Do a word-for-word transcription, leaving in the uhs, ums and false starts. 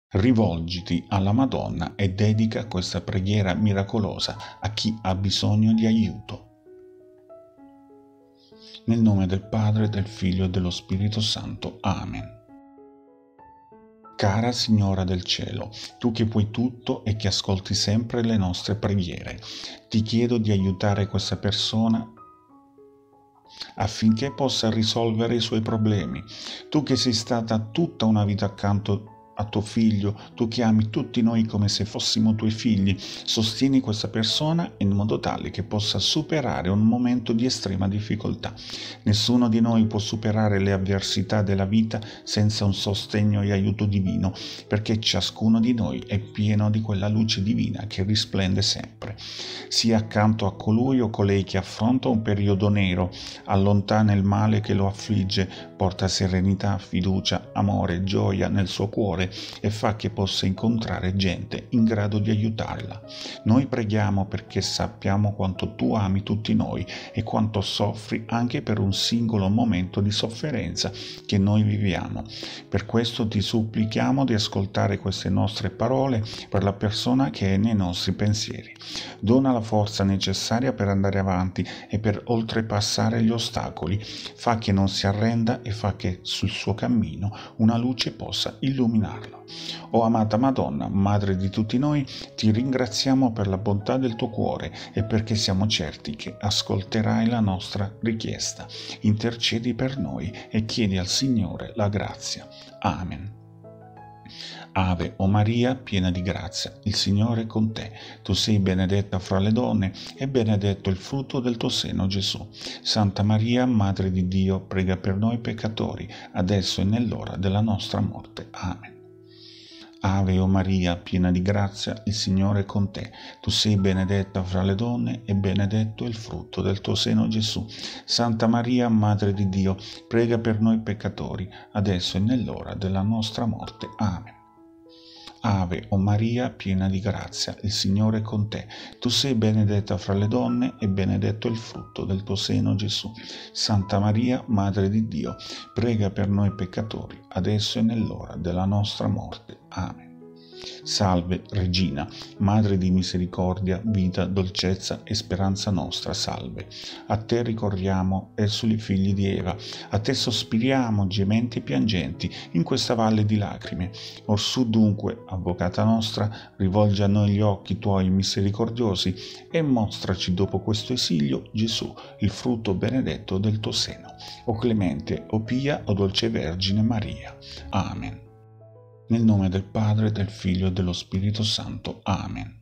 Rivolgiti alla Madonna e dedica questa preghiera miracolosa a chi ha bisogno di aiuto. Nel nome del Padre, del Figlio e dello Spirito Santo. Amen. Cara Signora del Cielo, tu che puoi tutto e che ascolti sempre le nostre preghiere, ti chiedo di aiutare questa persona affinché possa risolvere i suoi problemi. Tu che sei stata tutta una vita accanto a tuo figlio, tu che ami tutti noi come se fossimo tuoi figli, sostieni questa persona in modo tale che possa superare un momento di estrema difficoltà. Nessuno di noi può superare le avversità della vita senza un sostegno e aiuto divino, perché ciascuno di noi è pieno di quella luce divina che risplende sempre. Sia accanto a colui o colei che affronta un periodo nero, allontana il male che lo affligge, porta serenità, fiducia, amore, gioia nel suo cuore e fa che possa incontrare gente in grado di aiutarla. Noi preghiamo perché sappiamo quanto tu ami tutti noi e quanto soffri anche per un singolo momento di sofferenza che noi viviamo. Per questo ti supplichiamo di ascoltare queste nostre parole per la persona che è nei nostri pensieri. Dona la forza necessaria per andare avanti e per oltrepassare gli ostacoli. Fa che non si arrenda e fa che sul suo cammino una luce possa illuminarlo. O amata Madonna, Madre di tutti noi, ti ringraziamo per la bontà del tuo cuore e perché siamo certi che ascolterai la nostra richiesta. Intercedi per noi e chiedi al Signore la grazia. Amen. Ave o Maria, piena di grazia, il Signore è con te. Tu sei benedetta fra le donne e benedetto il frutto del tuo seno, Gesù. Santa Maria, Madre di Dio, prega per noi peccatori, adesso e nell'ora della nostra morte. Amen. Ave o Maria, piena di grazia, il Signore è con te. Tu sei benedetta fra le donne e benedetto il frutto del tuo seno, Gesù. Santa Maria, Madre di Dio, prega per noi peccatori, adesso e nell'ora della nostra morte. Amen. Ave o Maria, piena di grazia, il Signore è con te. Tu sei benedetta fra le donne e benedetto il frutto del tuo seno, Gesù. Santa Maria, Madre di Dio, prega per noi peccatori, adesso e nell'ora della nostra morte. Amen. Salve, Regina, Madre di misericordia, vita, dolcezza e speranza nostra, salve. A te ricorriamo, esuli figli di Eva, a te sospiriamo, gementi e piangenti, in questa valle di lacrime. Orsù dunque, Avvocata nostra, rivolgi a noi gli occhi tuoi misericordiosi e mostraci dopo questo esilio Gesù, il frutto benedetto del tuo seno. O clemente, o pia, o dolce Vergine Maria. Amen. Nel nome del Padre, del Figlio e dello Spirito Santo. Amen.